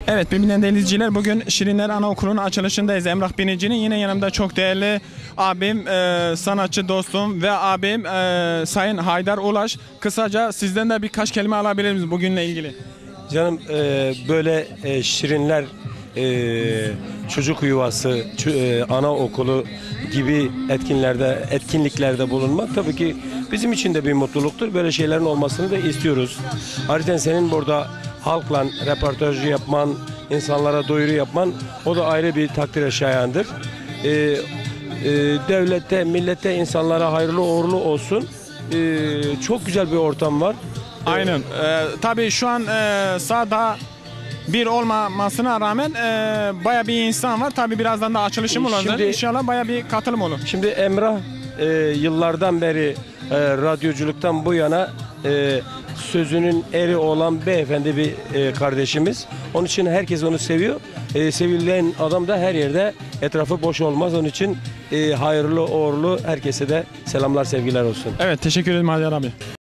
Evet, birbirinden değerli izleyiciler, bugün Şirinler Anaokulu'nun açılışındayız. Emrah Binici'nin, yine yanımda çok değerli abim, sanatçı dostum ve abim Sayın Haydar Ulaş. Kısaca sizden de birkaç kelime alabilir miyiz bugünle ilgili? Canım, böyle Şirinler çocuk yuvası, anaokulu gibi etkinliklerde bulunmak tabii ki bizim için de bir mutluluktur. Böyle şeylerin olmasını da istiyoruz. Ayrıca senin burada halkla röportaj yapman, insanlara duyuru yapman, o da ayrı bir takdire şayandır. Devlette, millete, insanlara hayırlı uğurlu olsun. Çok güzel bir ortam var. Aynen. Tabii şu an sahada bir olmamasına rağmen baya bir insan var. Tabii birazdan da açılışım olacak. İnşallah baya bir katılım olur. Şimdi Emrah yıllardan beri radyoculuktan bu yana sözünün eri olan beyefendi bir kardeşimiz. Onun için herkes onu seviyor. Sevilen adam da her yerde etrafı boş olmaz. Onun için hayırlı uğurlu herkese de selamlar, sevgiler olsun. Evet, teşekkür ederim Haydar abi.